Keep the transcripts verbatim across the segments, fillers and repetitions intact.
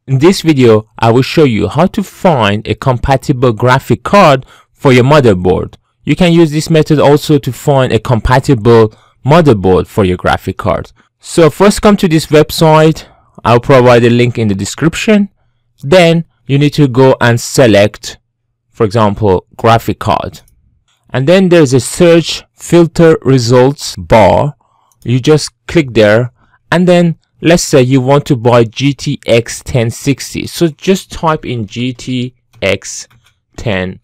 In this video, I will show you how to find a compatible graphic card for your motherboard. You can use this method also to find a compatible motherboard for your graphic card. So first come to this website. I'll provide a link in the description. Then you need to go and select, for example, graphic card. And then there's a search filter results bar. You just click there, and then let's say you want to buy G T X ten sixty. So just type in G T X ten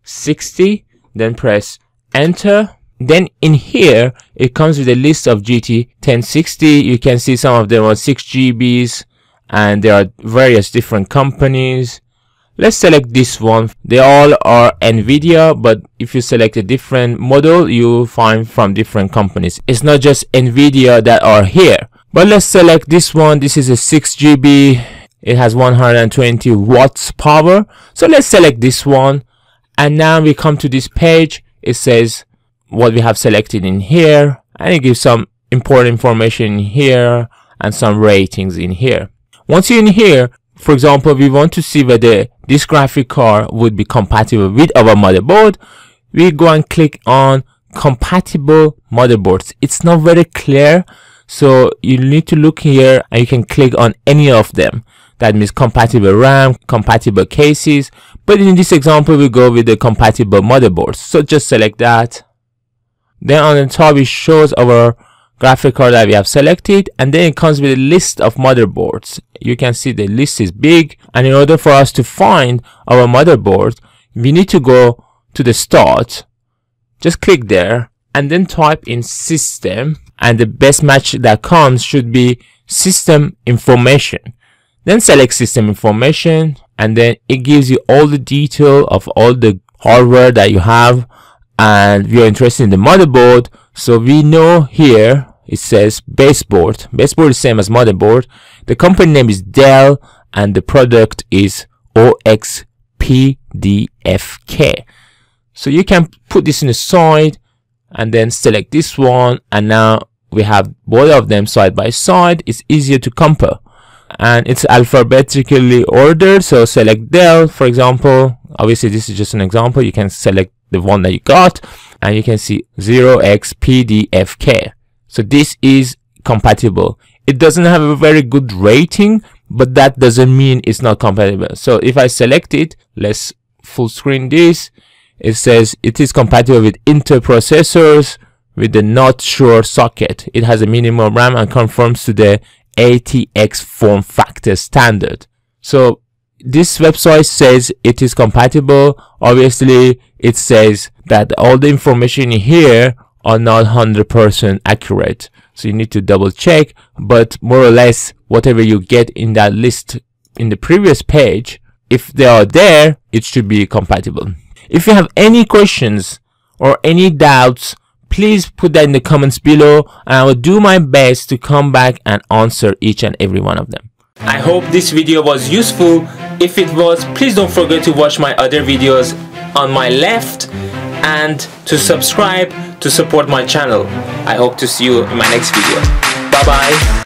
sixty, then press enter. Then in here, it comes with a list of G T ten sixty. You can see some of them are six G Bs, and there are various different companies. Let's select this one. They all are NVIDIA, but if you select a different model, you'll find from different companies. It's not just NVIDIA that are here. But let's select this one. This is a six G B. It has one hundred twenty watts power. So let's select this one. And now we come to this page. It says what we have selected in here. And it gives some important information in here and some ratings in here. Once you're in here, for example, we want to see whether this graphic card would be compatible with our motherboard. We go and click on compatible motherboards. It's not very clear. So you need to look here and you can click on any of them. That means compatible RAM, compatible cases. But in this example, we go with the compatible motherboards. So just select that. Then on the top, it shows our graphic card that we have selected. And then it comes with a list of motherboards. You can see the list is big. And in order for us to find our motherboard, we need to go to the start. Just click there and then type in system. And the best match that comes should be system information. Then select system information, and then it gives you all the detail of all the hardware that you have, and we are interested in the motherboard. So we know here it says baseboard. Baseboard is same as motherboard. The company name is Dell, and the product is O X P D F K. So you can put this in the side and then select this one, and now we have both of them side by side. It's easier to compare, and it's alphabetically ordered. So select Dell, for example. Obviously this is just an example. You can select the one that you got, and you can see zero X P D F K. So this is compatible. It doesn't have a very good rating, but that doesn't mean it's not compatible. So if I select it, let's full screen this. It says it is compatible with Intel processors with the not sure socket. It has a minimum RAM and conforms to the A T X form factor standard. So this website says it is compatible. Obviously it says that all the information here are not one hundred percent accurate. So you need to double check, but more or less whatever you get in that list in the previous page, if they are there, it should be compatible. If you have any questions or any doubts, please put that in the comments below, and I will do my best to come back and answer each and every one of them. I hope this video was useful. If it was, please don't forget to watch my other videos on my left and to subscribe to support my channel. I hope to see you in my next video. Bye bye.